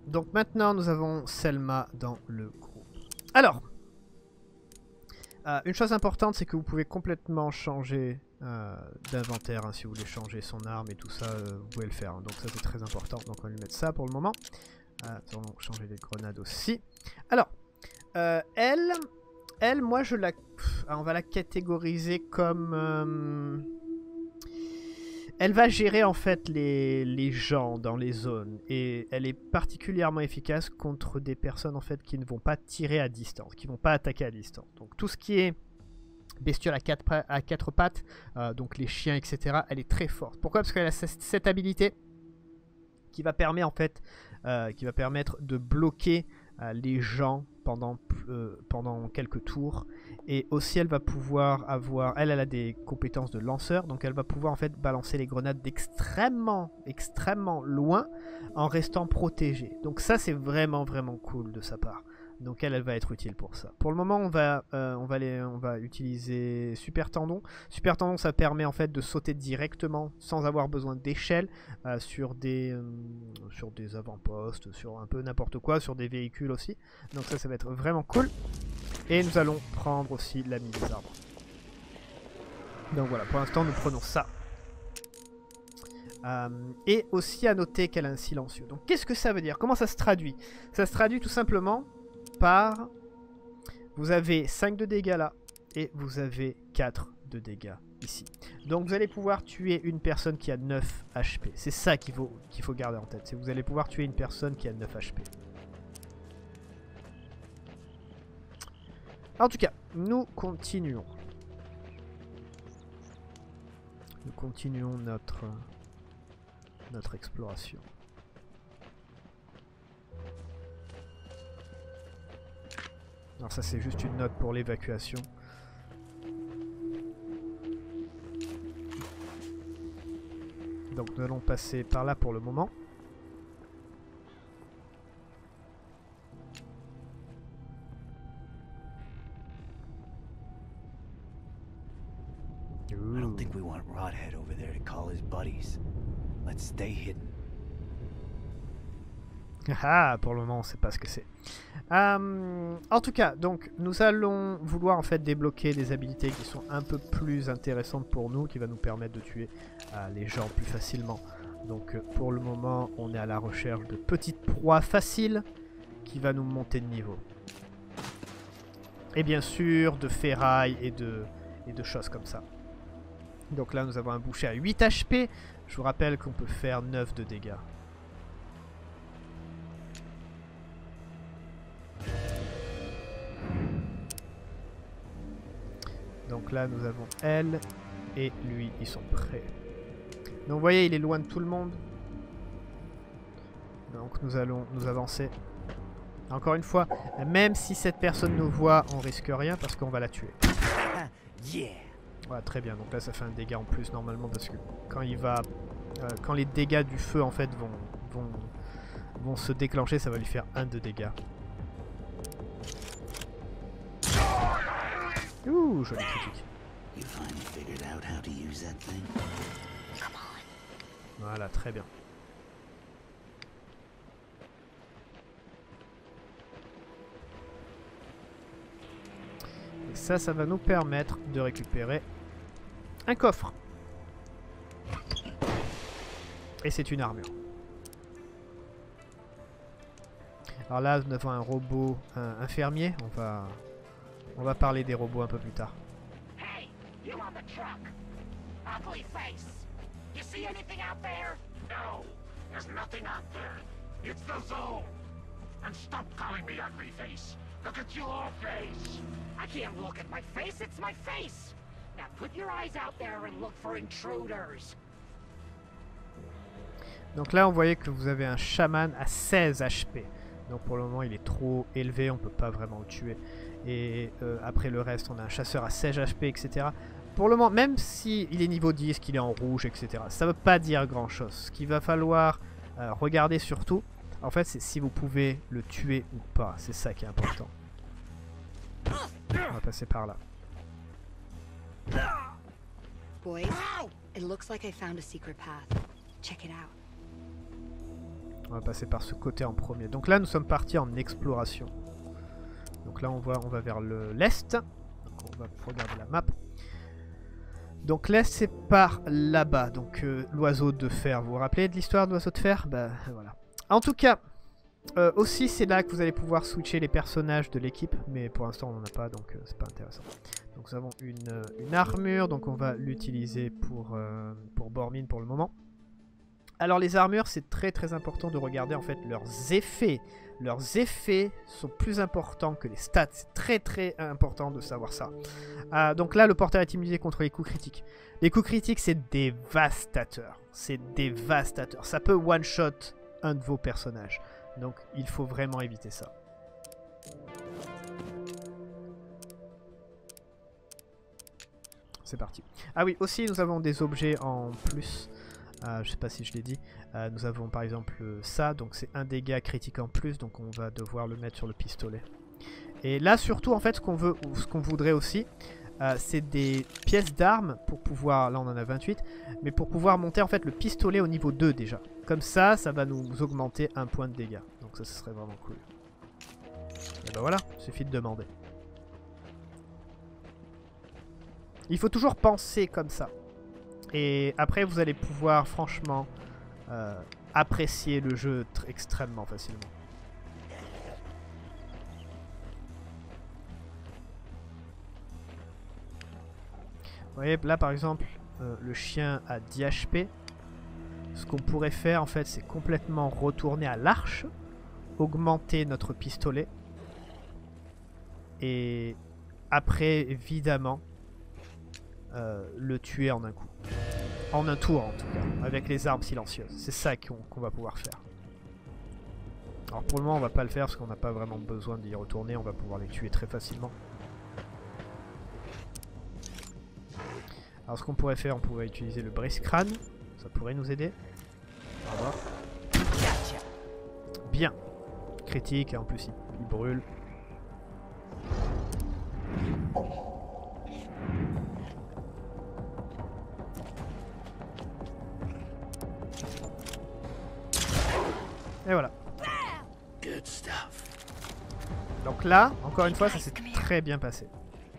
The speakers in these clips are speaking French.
Donc maintenant nous avons Selma dans le groupe. Alors, une chose importante, c'est que vous pouvez complètement changer d'inventaire, hein, si vous voulez changer son arme et tout ça, vous pouvez le faire, hein. Donc ça c'est très important, donc on va lui mettre ça pour le moment. Nous allons changer les grenades aussi. Alors, elle, moi je la... on va la catégoriser comme... elle va gérer en fait les gens dans les zones, et elle est particulièrement efficace contre des personnes en fait qui ne vont pas tirer à distance, qui ne vont pas attaquer à distance. Donc tout ce qui est bestiole à quatre pattes, donc les chiens, etc., elle est très forte. Pourquoi? Parce qu'elle a cette habilité qui va permettre en fait, qui va permettre de bloquer les gens pendant quelques tours. Et aussi elle va pouvoir avoir, elle a des compétences de lanceur, donc elle va pouvoir en fait balancer les grenades d'extrêmement loin en restant protégée. Donc ça c'est vraiment cool de sa part. Donc elle va être utile pour ça. Pour le moment on va utiliser Super Tendon. Super Tendon ça permet en fait de sauter directement sans avoir besoin d'échelle sur des avant-postes, sur un peu n'importe quoi, sur des véhicules aussi. Donc ça va être vraiment cool. Et nous allons prendre aussi l'ami des arbres. Donc voilà, pour l'instant nous prenons ça. Et aussi à noter qu'elle a un silencieux. Donc qu'est-ce que ça veut dire? Comment ça se traduit? Ça se traduit tout simplement par... vous avez 5 de dégâts là, et vous avez 4 de dégâts ici. Donc vous allez pouvoir tuer une personne qui a 9 HP. C'est ça qu'il faut garder en tête. C'est que vous allez pouvoir tuer une personne qui a 9 HP. En tout cas, nous continuons. Nous continuons notre exploration. Alors ça c'est juste une note pour l'évacuation. Donc nous allons passer par là pour le moment. I don't think we want Rodhead over there to call his buddies. Let's stay hidden. Ah, pour le moment on sait pas ce que c'est. En tout cas, donc nous allons vouloir en fait débloquer des habilités qui sont un peu plus intéressantes pour nous, qui va nous permettre de tuer les gens plus facilement. Donc pour le moment on est à la recherche de petites proies faciles qui va nous monter de niveau. Et bien sûr de ferraille et de choses comme ça. Donc là nous avons un boucher à 8 HP. Je vous rappelle qu'on peut faire 9 de dégâts. Donc là nous avons elle et lui, ils sont prêts. Donc vous voyez, il est loin de tout le monde. Donc nous allons nous avancer. Encore une fois, même si cette personne nous voit, on risque rien parce qu'on va la tuer. Voilà, très bien. Donc là ça fait un dégât en plus normalement parce que quand il va... quand les dégâts du feu en fait vont se déclencher, ça va lui faire 1 de dégâts. Ouh, joli critique. Voilà, très bien. Et ça va nous permettre de récupérer un coffre. Et c'est une armure. Alors là, nous avons un robot, un fermier. On va parler des robots un peu plus tard. Hey, you on the truck? Ugly face. You see anything out there? No, there's nothing out there. It's the zone. And stop calling me ugly face. Look at your face. I can't look at my face, it's my face. Now put your eyes out there and look for intruders. Donc là, on voyait que vous avez un chaman à 16 HP. Donc pour le moment, il est trop élevé, on peut pas vraiment le tuer. Et après le reste, on a un chasseur à 16 HP, etc. Pour le moment, même s'il est niveau 10, qu'il est en rouge, etc., ça veut pas dire grand chose. Ce qu'il va falloir regarder surtout, en fait, c'est si vous pouvez le tuer ou pas. C'est ça qui est important. On va passer par là. Boys, it looks like I found a secret path. Check it out. On va passer par ce côté en premier. Donc là, nous sommes partis en exploration. Donc là, on va vers l'est. Donc on va regarder la map. Donc l'est, c'est par là-bas. Donc l'oiseau de fer. Vous vous rappelez de l'histoire de l'oiseau de fer? Bah voilà. En tout cas, aussi, c'est là que vous allez pouvoir switcher les personnages de l'équipe. Mais pour l'instant, on n'en a pas, donc c'est pas intéressant. Donc nous avons une armure. Donc on va l'utiliser pour Bormin pour le moment. Alors les armures, c'est très très important de regarder en fait leurs effets. Leurs effets sont plus importants que les stats. C'est très très important de savoir ça. Donc là, le porteur est immunisé contre les coups critiques. Les coups critiques, c'est dévastateur. C'est dévastateur. Ça peut one-shot un de vos personnages. Donc il faut vraiment éviter ça. C'est parti. Ah oui, aussi nous avons des objets en plus. Je sais pas si je l'ai dit. Nous avons par exemple ça, donc c'est un dégât critique en plus, donc on va devoir le mettre sur le pistolet. Et là surtout en fait ce qu'on voudrait aussi, c'est des pièces d'armes pour pouvoir, là on en a 28, mais pour pouvoir monter en fait le pistolet au niveau 2 déjà. Comme ça, ça va nous augmenter un point de dégâts. Donc ça, ce serait vraiment cool. Et ben voilà, il suffit de demander. Il faut toujours penser comme ça. Et après, vous allez pouvoir franchement apprécier le jeu extrêmement facilement. Vous voyez, là par exemple, le chien a 10 HP. Ce qu'on pourrait faire en fait, c'est complètement retourner à l'arche, augmenter notre pistolet. Et après, évidemment, le tuer en un coup. En un tour en tout cas, avec les armes silencieuses. C'est ça qu'on va pouvoir faire. Alors pour le moment on va pas le faire parce qu'on n'a pas vraiment besoin d'y retourner, on va pouvoir les tuer très facilement. Alors ce qu'on pourrait faire, on pourrait utiliser le brise-crâne, ça pourrait nous aider. On va voir. Bien. Critique, et en plus il brûle. Et voilà. Donc là, encore une fois, ça s'est très bien passé.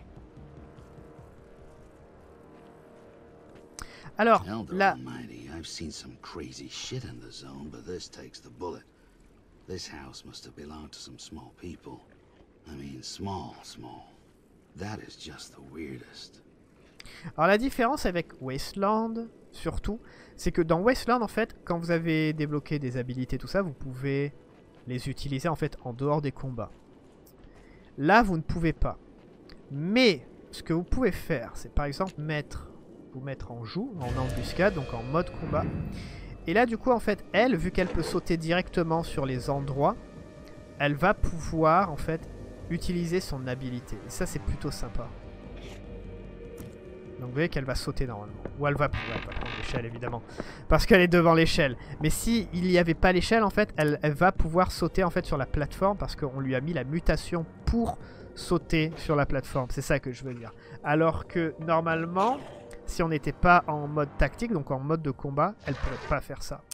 Alors, là... I've seen some crazy shit in the zone, but this takes the bullet. This house must have belonged to some small people. I mean, small. That is just the weirdest. Alors la différence avec Wasteland, surtout, c'est que dans Wasteland, en fait, quand vous avez débloqué des habilités, tout ça, vous pouvez les utiliser en fait en dehors des combats. Là, vous ne pouvez pas. Mais, ce que vous pouvez faire, c'est par exemple vous mettre en joue, en embuscade, donc en mode combat. Et là, du coup, en fait, elle, vu qu'elle peut sauter directement sur les endroits, elle va pouvoir, en fait, utiliser son habilité. Et ça, c'est plutôt sympa. Donc vous voyez qu'elle va sauter normalement. Ou elle va prendre l'échelle évidemment. Parce qu'elle est devant l'échelle. Mais si il n'y avait pas l'échelle en fait, elle va pouvoir sauter en fait sur la plateforme. Parce qu'on lui a mis la mutation pour sauter sur la plateforme. C'est ça que je veux dire. Alors que normalement, si on n'était pas en mode tactique, donc en mode de combat, elle ne pourrait pas faire ça.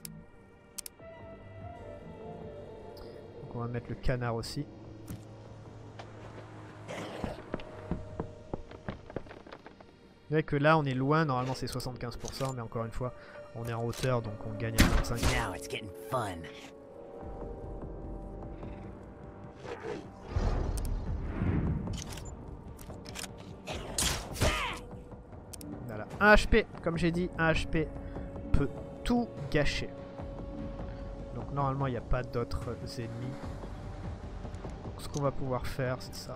Donc on va mettre le canard aussi. Vous voyez que là on est loin, normalement c'est 75%, mais encore une fois on est en hauteur donc on gagne à 25%. Now it's getting fun. Voilà, 1 HP, comme j'ai dit, 1 HP peut tout gâcher. Donc normalement il n'y a pas d'autres ennemis. Donc ce qu'on va pouvoir faire c'est ça.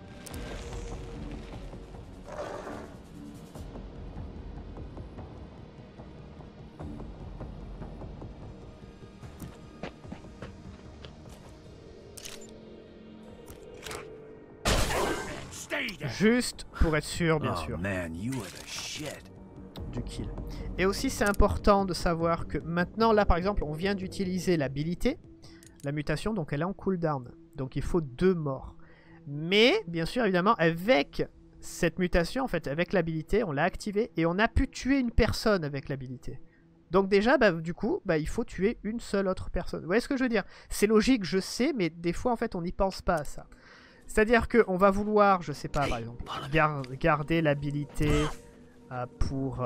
Juste pour être sûr, bien sûr, Man, you are the shit. du kill. Et aussi c'est important de savoir que maintenant, là par exemple, on vient d'utiliser l'habilité, la mutation, donc elle est en cooldown. Donc il faut 2 morts. Mais, bien sûr, évidemment, avec cette mutation, en fait, avec l'habilité, on l'a activée et on a pu tuer une personne avec l'habilité. Donc déjà, bah, du coup, bah, il faut tuer une seule autre personne. Vous voyez ce que je veux dire? C'est logique, je sais, mais des fois, en fait, on n'y pense pas à ça. C'est-à-dire qu'on va vouloir, je sais pas, par exemple, garder l'habilité pour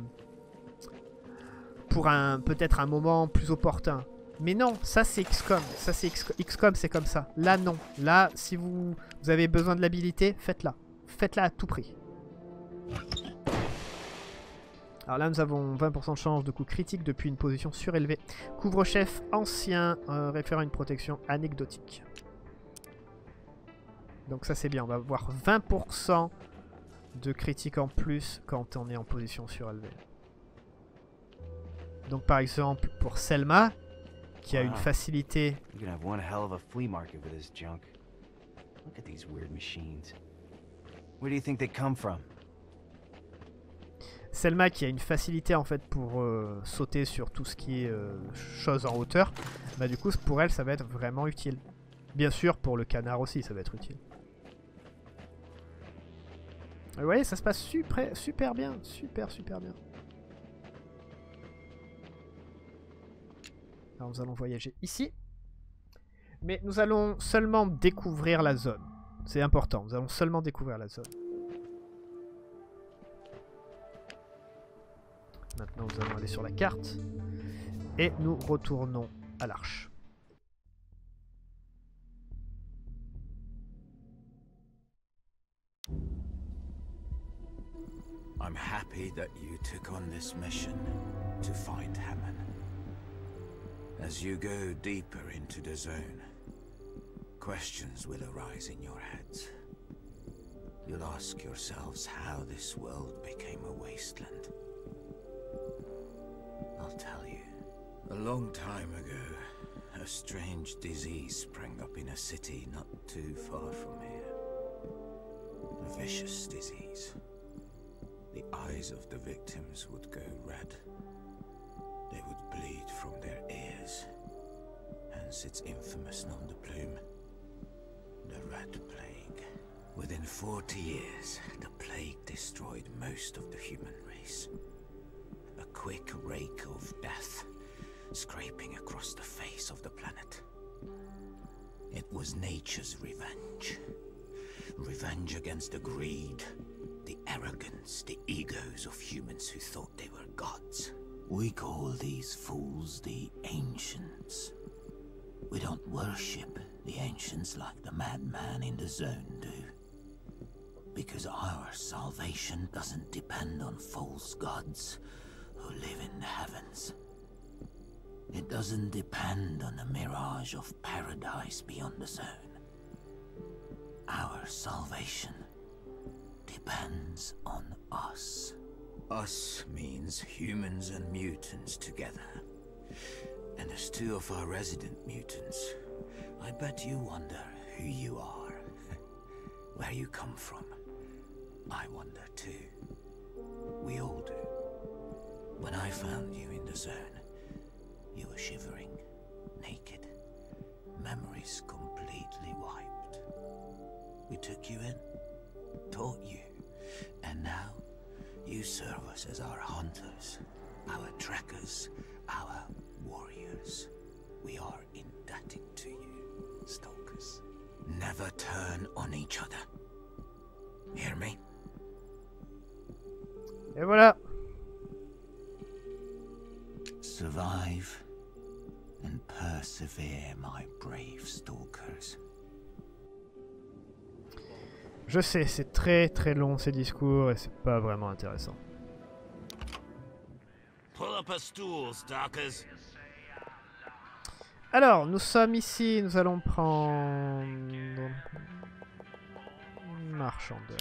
peut-être un moment plus opportun. Mais non, ça c'est XCOM. Ça c'est XCOM, c'est comme ça. Là, non. Là, si vous avez besoin de l'habilité, faites-la. Faites-la à tout prix. Alors là, nous avons 20% de chance de coup critique depuis une position surélevée. Couvre-chef ancien, référant à une protection anecdotique. Donc ça c'est bien, on va avoir 20% de critique en plus quand on est en position surélevée. Donc par exemple pour Selma, qui a une facilité... Selma qui a une facilité en fait pour sauter sur tout ce qui est choses en hauteur, bah du coup pour elle ça va être vraiment utile. Bien sûr pour le canard aussi ça va être utile. Vous voyez, ça se passe super bien. Super bien. Alors nous allons voyager ici. Mais nous allons seulement découvrir la zone. C'est important, nous allons seulement découvrir la zone. Maintenant nous allons aller sur la carte. Et nous retournons à l'arche. I'm happy that you took on this mission to find Hammond. As you go deeper into the zone, questions will arise in your heads. You'll ask yourselves how this world became a wasteland. I'll tell you. A long time ago, a strange disease sprang up in a city not too far from here. A vicious disease. The eyes of the victims would go red. They would bleed from their ears. Hence its infamous nom de plume, the Red Plague. Within 40 years, the plague destroyed most of the human race. A quick rake of death, scraping across the face of the planet. It was nature's revenge. Revenge against the greed, the arrogance, the egos of humans who thought they were gods. We call these fools the Ancients. We don't worship the Ancients like the madman in the zone do. Because our salvation doesn't depend on false gods who live in the heavens. It doesn't depend on a mirage of paradise beyond the zone. Our salvation depends on us. Us means humans and mutants together. And as two of our resident mutants, I bet you wonder who you are, where you come from. I wonder too. We all do. When I found you in the zone, you were shivering, naked, memories completely wiped. We took you in, taught you, and now you serve us as our hunters, our trackers, our warriors. We are indebted to you, stalkers. Never turn on each other. Hear me? Et voilà. Survive and persevere, my brave stalkers. Je sais, c'est très long ces discours et c'est pas vraiment intéressant. Pull up a stool, stalkers. Alors, nous sommes ici, nous allons prendre... Marchandeur.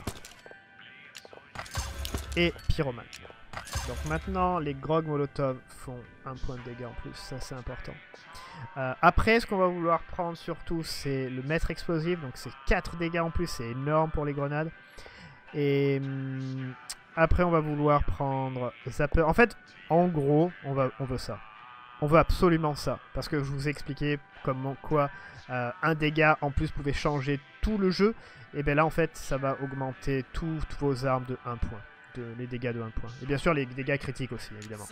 Et pyromane. Donc maintenant, les grogs molotov font un point de dégâts en plus, ça c'est important. Après, ce qu'on va vouloir prendre surtout, c'est le maître explosif. Donc c'est 4 dégâts en plus, c'est énorme pour les grenades. Et après, on va vouloir prendre Zapper. En fait, en gros, on veut ça. On veut absolument ça. Parce que je vous ai expliqué comment quoi un dégât en plus pouvait changer tout le jeu. Et bien là, en fait, ça va augmenter toutes vos armes de 1 point. les dégâts de 1 point. Et bien sûr les dégâts critiques aussi, évidemment.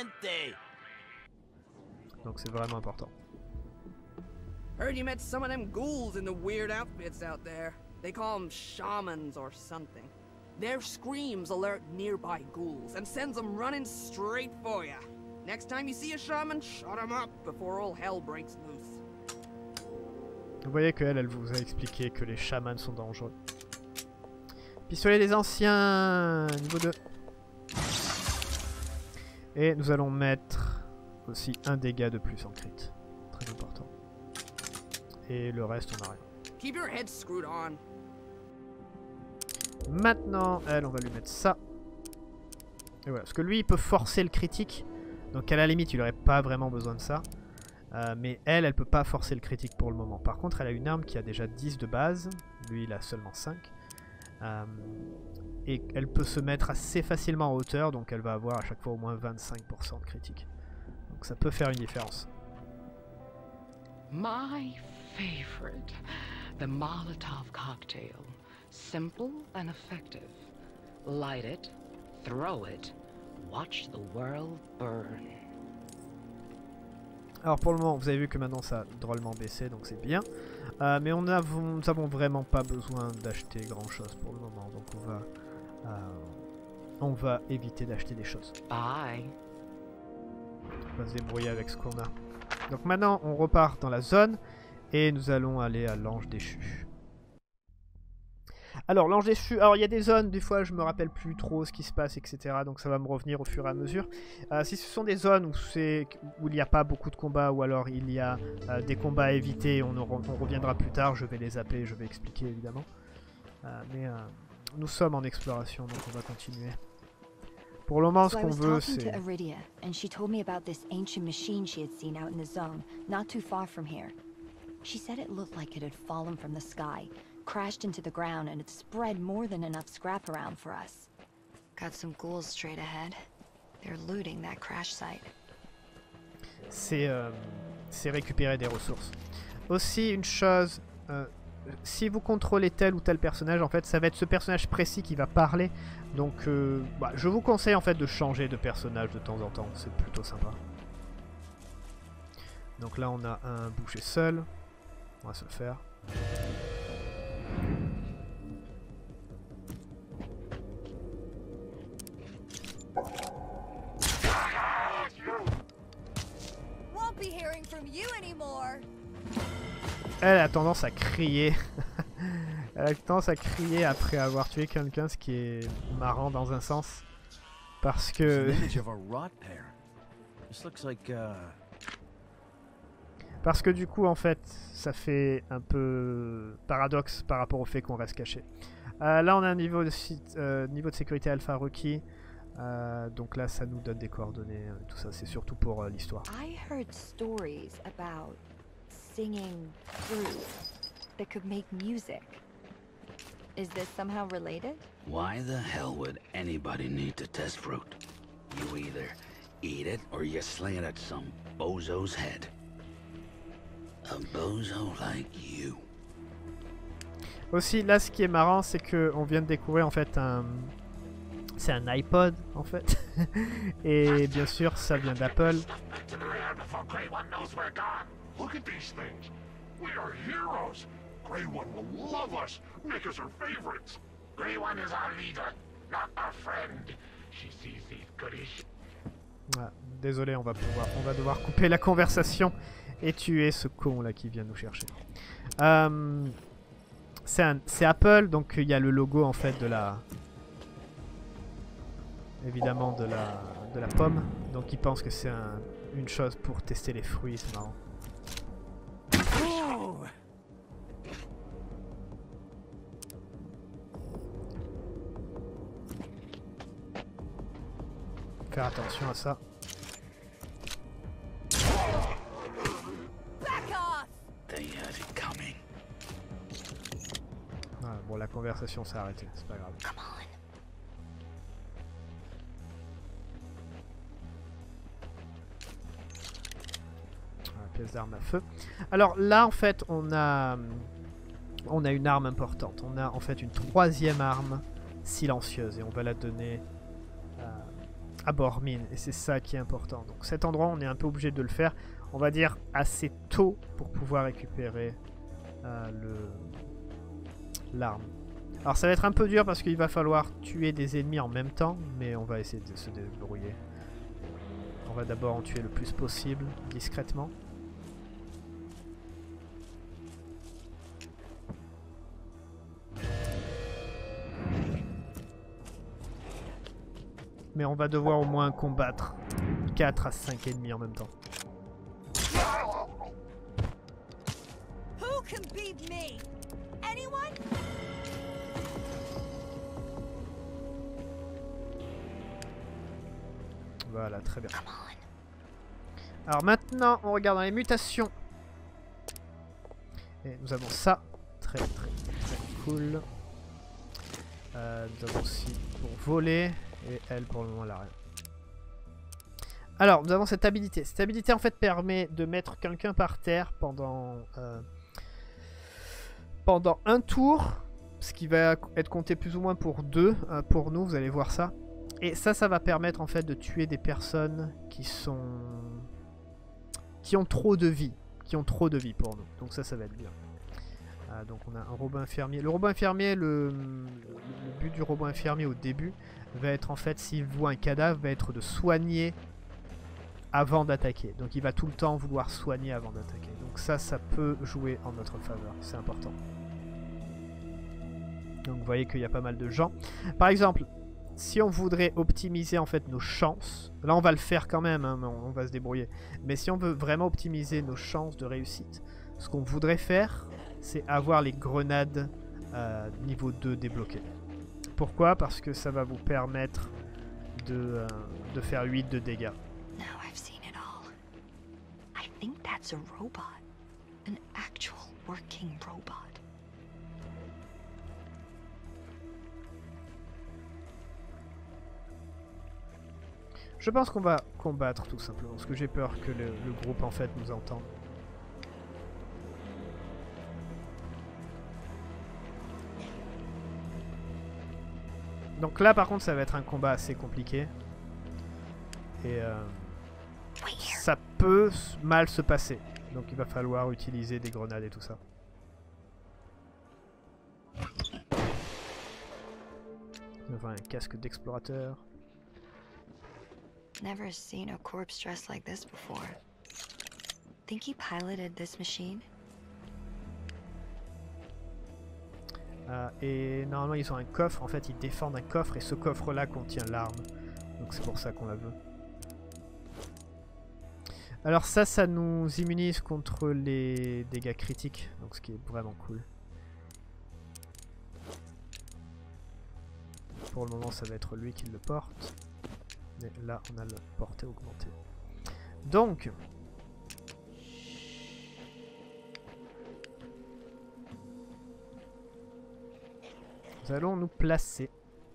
Donc c'est vraiment important. Heard you met some of them ghouls in the weird outfits out there. They call them shamans or something. Their screams alert nearby ghouls and sends them running straight for you. Next time you see a shaman, shut him up before all hell breaks loose. Vous voyez qu'elle, elle vous a expliqué que les chamans sont dangereux. Pistolet des anciens, niveau 2. Et nous allons mettre aussi un dégât de plus en crit. Très important. Et le reste, on n'a rien. Keep your head screwed on. Maintenant, elle, on va lui mettre ça. Et voilà, parce que lui, il peut forcer le critique. Donc à la limite, il n'aurait pas vraiment besoin de ça. Mais elle peut pas forcer le critique pour le moment. Par contre, elle a une arme qui a déjà 10 de base. Lui, il a seulement 5. Et elle peut se mettre assez facilement en hauteur. Donc elle va avoir à chaque fois au moins 25% de critique. Donc ça peut faire une différence. My favorite, the Molotov cocktail. Simple and effective. Light it, throw it, watch the world burn. Alors pour le moment, vous avez vu que maintenant ça a drôlement baissé, donc c'est bien. Mais nous avons vraiment pas besoin d'acheter grand chose pour le moment, donc on va éviter d'acheter des choses. Bye. On va se débrouiller avec ce qu'on a. Donc maintenant, on repart dans la zone et nous allons aller à l'ange déchu. Alors l'ange déchu, alors il y a des zones, des fois je me rappelle plus trop ce qui se passe, etc. Donc ça va me revenir au fur et à mesure. Si ce sont des zones où il n'y a pas beaucoup de combats, ou alors il y a des combats à éviter, on reviendra plus tard, je vais les zapper, je vais expliquer évidemment. Mais nous sommes en exploration, donc on va continuer. Pour le moment, ce qu'on veut, c'est... Aridia, and she told me about this ancient machine she had seen out in the zone, not too far from here. She said it looked like it had fallen from the sky, crashed into the ground, and it spread more than enough scrap around for us. Got some ghouls straight ahead. They're looting that crash site. C'est récupérer des ressources. Aussi, une chose, si vous contrôlez tel ou tel personnage, en fait, ça va être ce personnage précis qui va parler. Donc, je vous conseille en fait de changer de personnage de temps en temps. C'est plutôt sympa. Donc là, on a un boucher seul. On va se le faire. Elle a tendance à crier. Elle a tendance à crier après avoir tué quelqu'un, ce qui est marrant dans un sens. Parce que... Parce que du coup, en fait, ça fait un peu paradoxe par rapport au fait qu'on reste caché. Là, on a un niveau de sécurité alpha requis. Donc là, ça nous donne des coordonnées. Tout ça, c'est surtout pour l'histoire. I heard stories about singing fruit that could make music. Is this somehow related? Why the hell would anybody need to test fruit? You either eat it or you slay it at some bozo's head. A bozo like you. Aussi, là, ce qui est marrant, c'est que on vient de découvrir en fait c'est un iPod en fait. Et bien sûr, ça vient d'Apple. Grey One will love us, make us her favorites. Grey One is our leader, not our friend. She sees these goodies. Ah, désolé, on va devoir couper la conversation et tuer ce con là qui vient nous chercher. C'est Apple, donc il y a le logo en fait de la... Évidemment de la pomme. Donc ils pensent que c'est une chose pour tester les fruits, c'est marrant. Faire attention à ça. Ah, bon, la conversation s'est arrêtée, c'est pas grave. Pièce d'arme à feu. Alors là, en fait, on a une arme importante. On a en fait une troisième arme silencieuse et on va la donner à Bormin. Et c'est ça qui est important. Donc cet endroit, on est un peu obligé de le faire, on va dire, assez tôt pour pouvoir récupérer l'arme. Alors ça va être un peu dur parce qu'il va falloir tuer des ennemis en même temps, mais on va essayer de se débrouiller. On va d'abord en tuer le plus possible, discrètement. Mais on va devoir au moins combattre 4 à 5 ennemis en même temps. Who can beat me? Anyone? Voilà, très bien. Alors maintenant, on regarde dans les mutations. Et nous avons ça. Très cool. Nous avons aussi pour voler. Et elle, pour le moment, elle a rien. Alors, nous avons cette habilité. Cette habilité, en fait, permet de mettre quelqu'un par terre pendant un tour. Ce qui va être compté plus ou moins pour 2 pour nous, vous allez voir ça. Et ça va permettre, en fait, de tuer des personnes qui ont trop de vie. Qui ont trop de vie pour nous. Donc ça va être bien. Donc on a un robot infirmier. Le robot infirmier, le but du robot infirmier au début va être, en fait, s'il voit un cadavre, va être de soigner avant d'attaquer. Donc il va tout le temps vouloir soigner avant d'attaquer. Donc ça peut jouer en notre faveur. C'est important. Donc vous voyez qu'il y a pas mal de gens. Par exemple, si on voudrait optimiser, en fait, nos chances, là on va le faire quand même, hein, on va se débrouiller. Mais si on veut vraiment optimiser nos chances de réussite, ce qu'on voudrait faire, c'est avoir les grenades niveau 2 débloquées. Pourquoi? Parce que ça va vous permettre de faire 8 de dégâts. Now I've seen it all. I think that's a robot. An actual working robot. Je pense qu'on va combattre tout simplement, parce que j'ai peur que le groupe, en fait, nous entende. Donc là, par contre, ça va être un combat assez compliqué. Et ça peut mal se passer. Donc il va falloir utiliser des grenades et tout ça. On va un casque d'explorateur. Never seen a corpse dressed like this before. Think he piloted this machine? Et normalement ils ont un coffre, en fait ils défendent un coffre et ce coffre là contient l'arme. Donc c'est pour ça qu'on la veut. Alors ça nous immunise contre les dégâts critiques, donc ce qui est vraiment cool. Pour le moment ça va être lui qui le porte. Mais là on a la portée augmentée. Donc nous allons nous placer.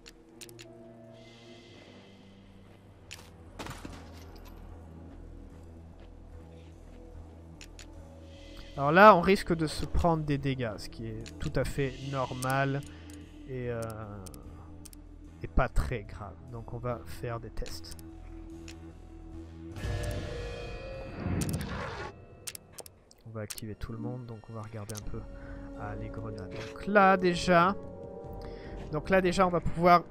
Alors là, on risque de se prendre des dégâts, ce qui est tout à fait normal et pas très grave. Donc on va faire des tests. On va activer tout le monde, donc on va regarder un peu les grenades. Donc là déjà, on va pouvoir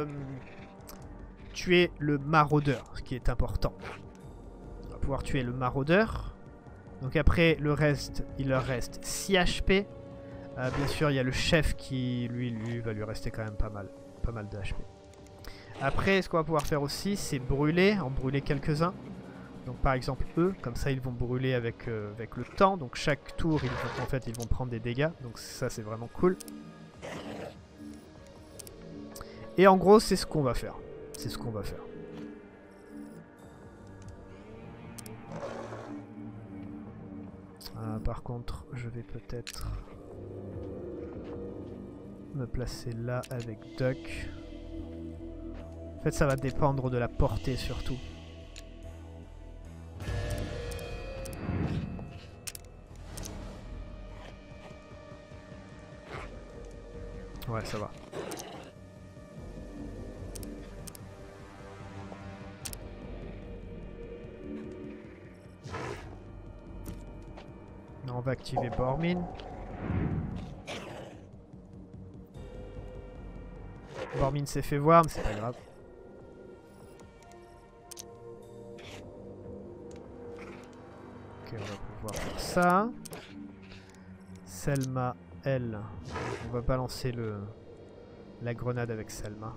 tuer le maraudeur, ce qui est important. On va pouvoir tuer le maraudeur. Donc après, le reste, il leur reste 6 HP. Bien sûr, il y a le chef qui, lui va lui rester quand même pas mal de HP. Après, ce qu'on va pouvoir faire aussi, c'est brûler, en brûler quelques-uns. Donc par exemple, eux, comme ça, ils vont brûler avec le temps. Donc chaque tour, ils vont prendre des dégâts. Donc ça, c'est vraiment cool. Et en gros, c'est ce qu'on va faire. C'est ce qu'on va faire. Par contre, je vais peut-être me placer là avec Duck. En fait, ça va dépendre de la portée surtout. Ouais, ça va. va activer Bormin. Bormin s'est fait voir, mais c'est pas grave. Ok, on va pouvoir faire ça. Selma, elle. On va balancer la grenade avec Selma.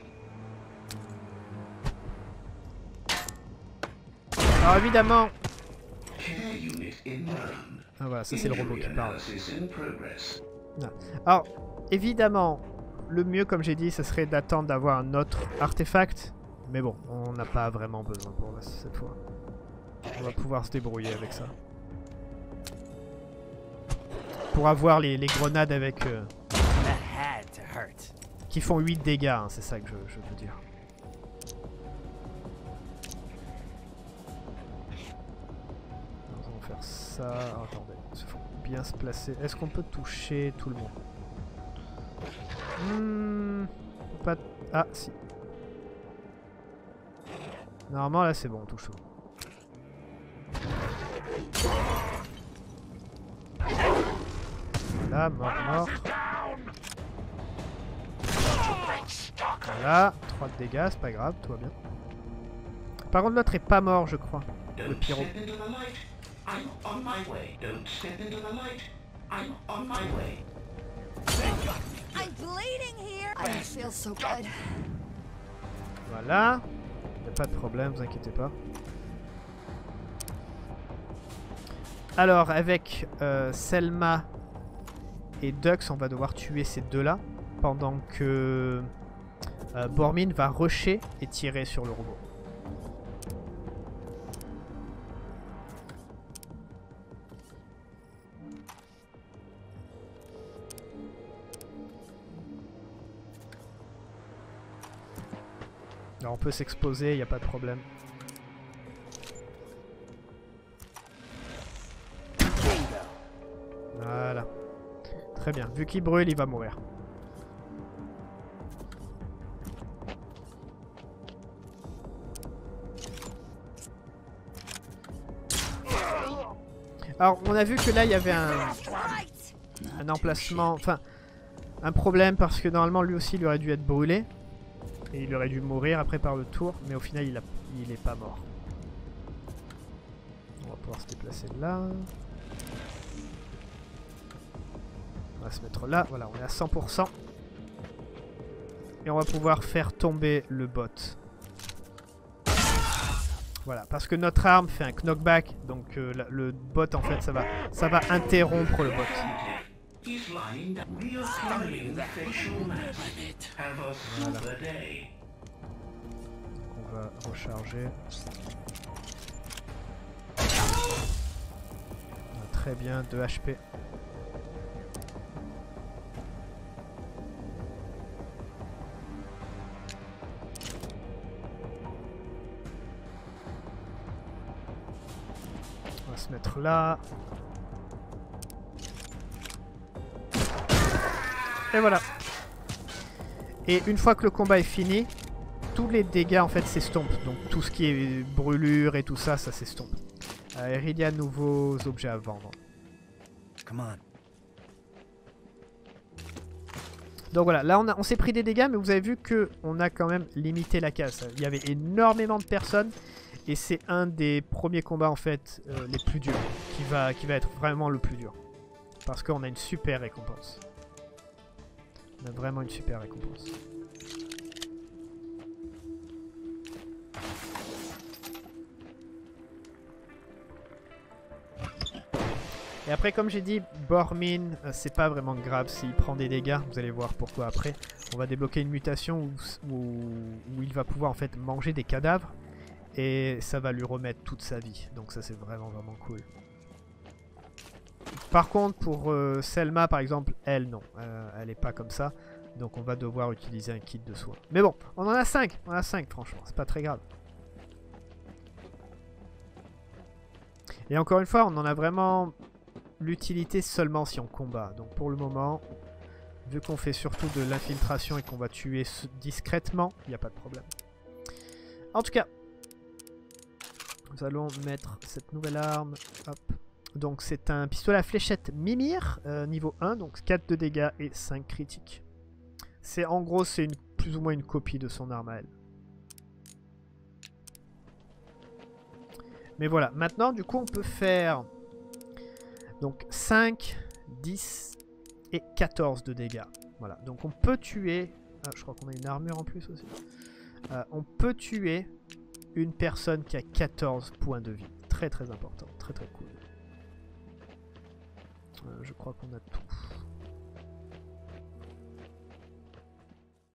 Alors évidemment... Ah voilà, ça c'est le robot qui parle. Ah. Alors, évidemment, le mieux comme j'ai dit, ce serait d'attendre d'avoir un autre artefact. Mais bon, on n'a pas vraiment besoin pour cette fois. On va pouvoir se débrouiller avec ça. Pour avoir les grenades avec... qui font 8 dégâts, hein, c'est ça que je veux dire. Ça, attendez, il faut bien se placer. Est-ce qu'on peut toucher tout le monde? Pas... Ah, si. Normalement, là, c'est bon, on touche tout. Voilà, mort. Voilà, 3 de dégâts, c'est pas grave, tout va bien. Par contre, l'autre est pas mort, je crois. Le pyro. I'm on my way. Don't step into the light. I'm on my way. I'm bleeding here. I feel so good. Voilà. Y a pas de problème, vous inquiétez pas. Alors, avec Selma et Dux, on va devoir tuer ces deux-là. Pendant que Bormin va rusher et tirer sur le robot. Alors on peut s'exposer, il n'y a pas de problème. Voilà. Très bien. Vu qu'il brûle, il va mourir. Alors on a vu que là il y avait un emplacement, enfin un problème parce que normalement lui aussi il aurait dû être brûlé. Et il aurait dû mourir après par le tour, mais au final il est pas mort. On va pouvoir se déplacer là. On va se mettre là, voilà, on est à 100%. Et on va pouvoir faire tomber le bot. Voilà, parce que notre arme fait un knockback, donc le bot en fait ça va interrompre le bot. Voilà. On va recharger. Très bien, 2 HP. On va se mettre là. Et voilà. Et une fois que le combat est fini, tous les dégâts en fait s'estompent. Donc tout ce qui est brûlure et tout ça, ça s'estompe. Il y a de nouveaux objets à vendre. Donc voilà, là on s'est pris des dégâts, mais vous avez vu que on a quand même limité la casse. Il y avait énormément de personnes et c'est un des premiers combats en fait les plus durs, qui va être vraiment le plus dur. Parce qu'on a une super récompense. On a vraiment une super récompense. Et après, comme j'ai dit, Bormin, c'est pas vraiment grave s'il prend des dégâts. Vous allez voir pourquoi après. On va débloquer une mutation où il va pouvoir en fait manger des cadavres. Et ça va lui remettre toute sa vie. Donc ça, c'est vraiment cool. Par contre, pour Selma, par exemple, elle, non. Elle est pas comme ça. Donc on va devoir utiliser un kit de soins. Mais bon, on en a 5. On en a 5, franchement. C'est pas très grave. Et encore une fois, on en a vraiment l'utilité seulement si on combat. Donc pour le moment, vu qu'on fait surtout de l'infiltration et qu'on va tuer discrètement, il n'y a pas de problème. En tout cas, nous allons mettre cette nouvelle arme. Hop. Donc c'est un pistolet à fléchette Mimir, niveau 1, donc 4 de dégâts et 5 critiques. C'est en gros, c'est plus ou moins une copie de son arme à elle. Mais voilà, maintenant du coup on peut faire donc 5, 10 et 14 de dégâts. Voilà, donc on peut tuer... Ah, je crois qu'on a une armure en plus aussi. On peut tuer une personne qui a 14 points de vie. Très très important, très très cool. Je crois qu'on a tout.